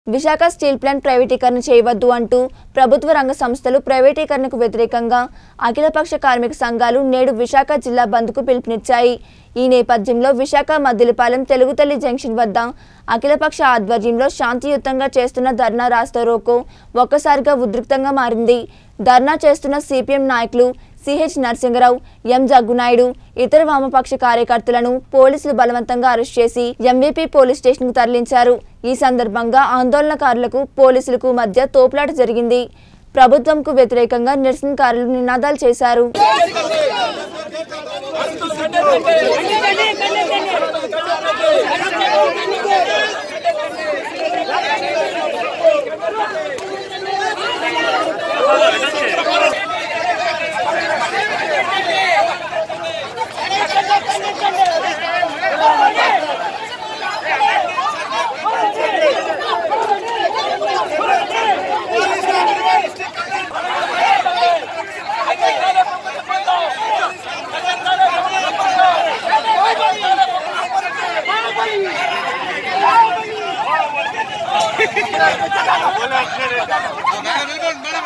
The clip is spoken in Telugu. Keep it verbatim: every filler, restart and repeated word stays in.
విశాఖ స్టీల్ ప్లాంట్ ప్రైవేటీకరణ చేయవద్దు అంటూ ప్రభుత్వ రంగ సంస్థలు ప్రైవేటీకరణకు వ్యతిరేకంగా అఖిలపక్ష కార్మిక సంఘాలు నేడు విశాఖ జిల్లా బంద్కు పిలుపునిచ్చాయి। ఈ నేపథ్యంలో విశాఖ మద్దిలపాలెం తెలుగు తల్లి జంక్షన్ వద్ద అఖిలపక్ష ఆధ్వర్యంలో శాంతియుతంగా చేస్తున్న ధర్నా రాస్తారోకో ఒక్కసారిగా ఉద్రిక్తంగా మారింది। ధర్నా చేస్తున్న సిపిఎం నాయకులు సిహెచ్ నరసింగరావు, ఎం జగ్గునాయుడు, ఇతర వామపక్ష కార్యకర్తలను పోలీసులు బలవంతంగా అరెస్ట్ చేసి ఎంవీపీ పోలీస్ స్టేషన్కు తరలించారు। ఈ సందర్భంగా ఆందోళనకారులకు పోలీసులకు మధ్య తోపులాట జరిగింది। ప్రభుత్వంకు వ్యతిరేకంగా నిరసనకారులు నినాదాలు చేశారు। बोला